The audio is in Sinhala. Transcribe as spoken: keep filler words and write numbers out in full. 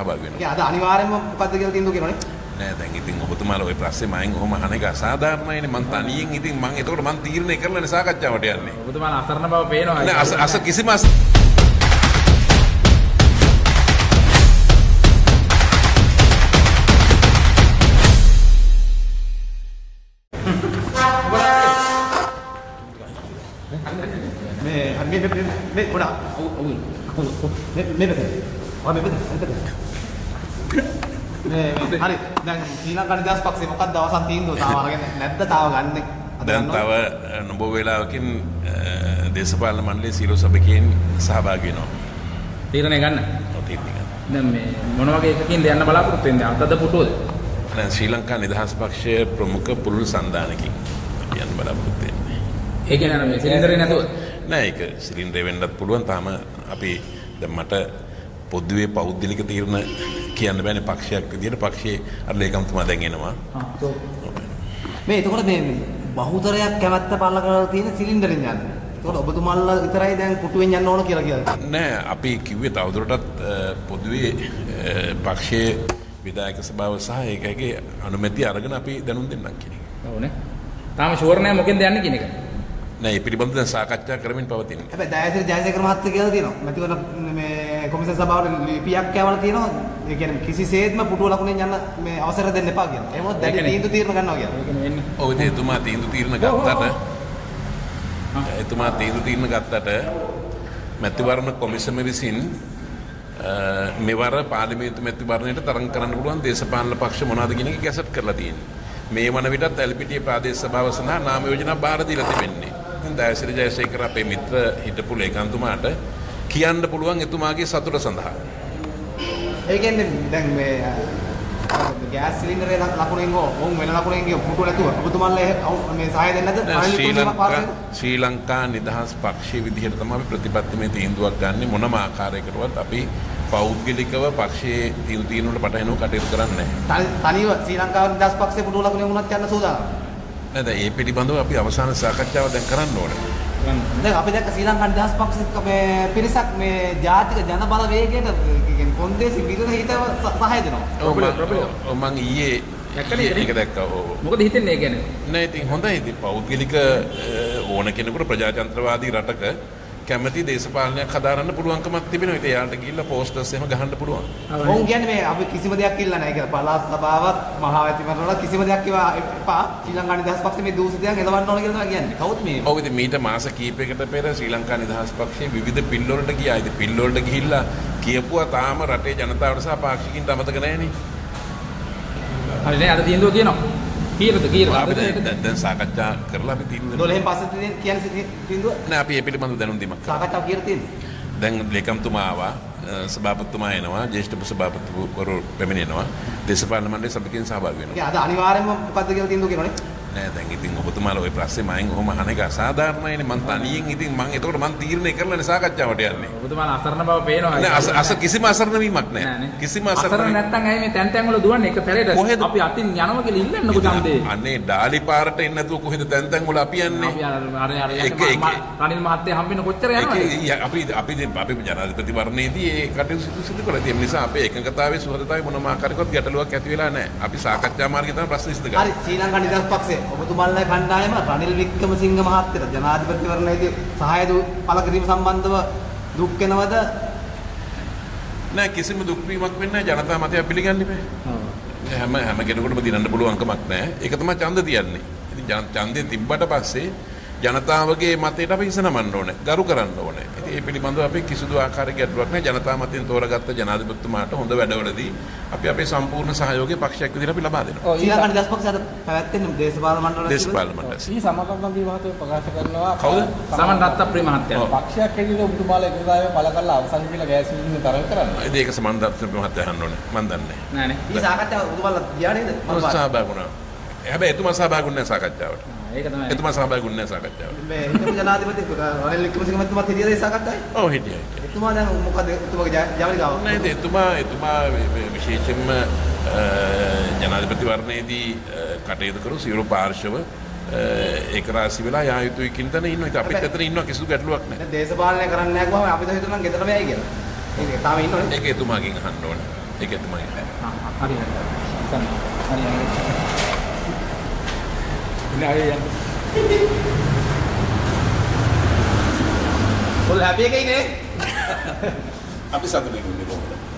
සහභාගී වෙනවා. ඒ අද අනිවාර්යයෙන්ම මොකද්ද කියලා තීන්දුව කරනවනේ. නෑ දැන් ඉතින් ඔබතුමාලා ওই ප්‍රශ්නේ මයින් ඔහොම අහන එක අසාධාරණයිනේ. මං තනියෙන් ඉතින් මං එතකොට මං තීරණය කරලානේ සාකච්ඡාවට යන්නේ. ඔබතුමාලා අසරණ බව පේනවා. නෑ අස අස කිසිම අස මේ මේ මේ මේ පොඩා ඔව් ඔව් මේ මේ බෙද ඔය මේ බෙද මේ හරි දැන් ශ්‍රී ලංකා නිදහස් පක්ෂේ මොකක්ද අවසන් තීන්දුව තාම අරගෙන නැද්ද තාව ගන්නෙ දැන් තව නොබෝ වේලාවකින් දේශපාලන මණ්ඩලයේ සීලෝ සභිකයන් සහභාගී වෙනවා තීරණය ගන්න ඔව් තීරණය ගන්න දැන් මේ මොන වගේ එකකින්ද යන්න බලාපොරොත්තු වෙන්නේ අතද පුටුවද දැන් ශ්‍රී ලංකා නිදහස් පක්ෂයේ ප්‍රමුඛ පුරුල් සන්දානකින් යන්න බලාපොරොත්තු වෙන්නේ ඒ කියන්නේ මේ සිලින්ඩරේ නැතුව නෑ ඒක සිලින්ඩරේ වෙන්නත් පුළුවන් තාම අපි දැන් මට පොදුවේ පෞද්ගලික තීරණ කියන්න බෑනේ පක්ෂයක් විදියට පක්ෂයේ අර ලේකම්තුමා දැන් එනවා. මේ එතකොට මේ බහුතරයක් කැමැත්ත පළ කරලා තියෙන සිලින්ඩරෙන් යන්නේ. එතකොට ඔබතුමාලා විතරයි දැන් පුටුවෙන් යන්න ඕන කියලා කියලා. නෑ අපි කිව්වේ තවදුරටත් පොදුවේ පක්ෂයේ විධායක සභාව සහ ඒකගේ අනුමැතිය අරගෙන අපි දැනුම් දෙන්නම් කියන එක. ඔව්නේ. තාම ෂුවර් නෑ මොකෙන්ද යන්නේ කියන එක. නෑ ඒ පිළිබඳව දැන් සාකච්ඡා කරමින් පවතිනවා. හැබැයි දයාසිරි ජයසේකර මහත්තයා කියලා තියෙනවා. මැතිවරණ මේ කොමිසම් සභාවට ලිපියක් කියවලා තියෙනවා. ඒ කියන්නේ කිසිසේත්ම පුටුව ලකුණෙන් යන්න මේ අවසර දෙන්න එපා කියලා. එහෙම මොකද දැඩි තීන්දුව తీරන ගන්නවා කියලා. ඒක නෙවෙන්නේ. ඔව් ඒ එතුමා තීන්දුව తీරන ගත්තට එතුමා තීන්දුව తీරන ගත්තට මැතිවරණ කොමිසම විසින් මෙවර පාර්ලිමේන්තු මැතිවරණයට තරඟ කරන්න පුළුවන් දේශපාලන පක්ෂ මොනවද කියන එක ගැසට් කරලා තියෙනවා. මේ වන විටත් ඇල්පිටිය ප්‍රාදේශ සභාව සඳහා නාම යෝජනා බාර දීලා තිබෙන්නේ. දයාසිරි ජයසේකර අපේ මිත්‍ර හිටපු ලේකම්තුමාට කියන්න පුළුවන් එතුමාගේ සතුට සඳහා. ඒ කියන්නේ දැන් මේ ගෑස් සිලින්ඩරේ ලකුණෙන් හෝ වුන් වෙන ලකුණෙන් ගිය පුටුව නැතුව ඔබතුමාලා මේ සහාය දෙන්නේ නැද්ද? ශ්‍රී ලංකා ශ්‍රී ලංකා නිදහස් පක්ෂයේ විදිහට තමයි අපි ප්‍රතිපත්තිමය තීන්දුවක් ගන්න මොනම ආකාරයකටවත් අපි පෞද්ගලිකව පක්ෂයේ තීන්දුව తీරනට පටහැනව කටයුතු කරන්නේ නැහැ. තනිව ශ්‍රී ලංකා නිදහස් පක්ෂයේ පුටුව ලකුණෙන් වුණත් යන්න සූදානම්. නේද ඒ පිළිබඳව අපි අවසාන සාකච්ඡාව දැන් කරන්න ඕනේ. දැන් අපි දැක්ක ශ්‍රී ලංකා නිදහස් පක්ෂ මේ පිරිසක් මේ ජාතික ජන බල වේගයට කියන්නේ කොන්දේසි විරුද්ධ හිතව සහාය දෙනවා. ඔව් මම ඊයේ ඒක දැක්කා. මොකද හිතන්නේ ඒ කියන්නේ? නෑ ඉතින් හොඳයි ඉතින් පෞද්ගලික ඕන කෙනෙකුට ප්‍රජාතන්ත්‍රවාදී රටක කැමැති දේශපාලනයක් හදාරන්න පුළුවන්කමක් තිබෙනවා. ඉතින් යාට ගිහිල්ලා පෝස්ටර්ස් එහෙම ගහන්න පුළුවන්. ඔවුන් කියන්නේ මේ අපි කිසිම දෙයක් ඉල්ල නැහැ කියලා. පළාත් සභාවත් මහා මැතිවරණවල කිසිම දෙයක් කිව්වා එපා. ශ්‍රී ලංකා නිදහස් පක්ෂයේ මේ දූෂිතයන් එලවන්න ඕන කියලා තමයි කියන්නේ. කවුද මේ? ඔව් ඉතින් මීට මාස කිහිපයකට පෙර ශ්‍රී ලංකා නිදහස් පක්ෂයේ විවිධ පිල්වලට ගියා. ඉතින් පිල්වලට ගිහිල්ලා කියපුවා තාම රටේ ජනතාවට සහ පාක්ෂිකින්ට අමතක නැහැනේ. හරි නේ අර තීන්දුව කියනවා. කීයද කීයද අපි දැන් සාකච්ඡා කරලා අපි තීන්දුව දොළහෙන් පස්සේ කියන්නේ තීන්දුව නෑ අපි ඒ පිළිබඳව දැනුම් දීමක් සාකච්ඡාව කියලා තියෙන්නේ. දැන් ලේකම්තුමා ආවා සභාපතිතුමා එනවා ජ්‍යෙෂ්ඨ සභාපතිවරු පැමිණෙනවා දේශපාලන මණ්ඩලයේ සභිකයන් සහභාගී වෙනවා. ඒ අද අනිවාර්යයෙන්ම මොකද්ද කියලා තීන්දුව කරනවනේ. නෑ දැන් ඉතින් ඔබතුමාලා ওই ප්‍රශ්නේ මයින් ඔහොම අහන එක අසාධාරණයිනේ. මං තනියෙන් ඉතින් මං එතකොට මං තීරණය කරලානේ සාකච්ඡාවට යන්නේ. ඔබතුමාලා අසරණ බව පේනවා. නෑ අස අස කිසිම අසරණ වීමක් නෑ. කිසිම අසරණ අසරණ නැත්තම් ඇයි මේ තැන් තැන් වල දුවන්නේ එක පෙරේට අපි අතින් යනවා කියලා ඉල්ලන්නකෝ ඡන්දේ. අනේ ඩාලි පාරට එන්නේ නැතුව කොහෙද තැන් තැන් වල අපි යන්නේ? අපි අර අර අර රනිල් මහත්තයා හම්බෙන්න කොච්චර යනවද? අපි අපි අපි ජනාධිපති වර්ණයේදී ඒ කටයුතු සිදු සිදු කරලා තියෙන නිසා අපේ එකඟතාවයේ සුහදතාවයේ මොනම ආකාරයකවත් ගැටලුවක් ඇති වෙලා නැහැ. අපි සාකච්ඡා මාර්ගයෙන් තමයි ප්‍රශ්න විසඳගන්නේ. හරි ශ්‍රී ලංකා නිදහස් පක්ෂය ඔබතුමාලා කණ්ඩායම රනිල් වික්‍රමසිංහ මහත්තයාට ජනාධිපතිවරණයේදී සහාය පළ කිරීම සම්බන්ධව දුක් වෙනවද? නෑ කිසිම දුක් වීමක් වෙන්නේ නැහැ. ජනතා මතය පිළිගන්නේ නැහැ. හැම හැම කෙනෙකුටම දිනන්න පුළුවන් කමක් නැහැ. ඒක තමයි ඡන්ද තියන්නේ. ඉතින් ඡන්දේ තිබ්බට පස්සේ ජනතාවගේ මතයට අපි ඉසනමන්න ඕනේ. ගරු කරන්න ඕනේ. ඉතින් ඒ පිළිබඳව අපි කිසිදු ආකාරයක ගැටලුවක් නැහැ. ජනතා මතයෙන් තෝරාගත්ත ජනාධිපතිතුමාට හොඳ වැඩවලදී අපි අපේ සම්පූර්ණ සහයෝගය පක්ෂයක් විදිහට අපි ලබා දෙනවා. ශ්‍රී ලංකා නිදහස් පක්ෂයට පැවැත්වෙන දේශපාලන මණ්ඩල දේශපාලන මණ්ඩල. ශ්‍රී සමකම්බී මහත්මයා ප්‍රකාශ කරනවා කවුද? සමන් රත්නප්‍රිය මහත්තයා. පක්ෂයක් හැටියට ඔබතුමාලා එකගාවේ බල කරලා අවසන් කියලා ගෑස් සිලින්ඩර් තරඟ කරන්නේ. ඒක සමන් රත්නප්‍රිය මහත්තයා අහන්න ඕනේ. මම දන්නේ නැහැ. නෑ නේ. මේ සාකච්ඡාව ඔබතුමාලා ගියා නේද? සහභාගී වුණා. හැබැයි එතුමා සහභාගී වුණේ නැහැ සාකච්ඡාවට. ඒක තමයි. එතුමා සහභාගී වුණේ නැහැ සාකච්ඡාවට. මේ හිටපු ජනාධිපති රනිල් වික්‍රමසිංහ මහත්මයාත් හිටියද ඒ සාකච්ඡාවේ? ඔව් හිටියා. එතුමා දැන් මොකද එතුමාගේ ජවනිකාව? නේද එතුමා එතුමා විශේෂයෙන්ම ජනාධිපති වර්ණයේදී කටයුතු කරු සියලු පාර්ශව ඒක රාශි වෙලා යා යුතුයි කියන තැන ඉන්නවා. ඉතින් අපිත් එතන ඉන්නවා කිසිදු ගැටලුවක් නැහැ. දේශපාලනය කරන්න නැහැ ගියාම අපිට හිතුණා ගෙදරම යයි කියලා. ඒක තාම ඉන්නවනේ. ඒක එතුමාගෙන් අහන්න ඕනේ. ඒක තමයි. හරි හරි. සම් හරි හරි. නෑ යන්න. ඔල් හැපි එකයි නේ. අපි සතුටින් ඉන්නේ කොහොමද?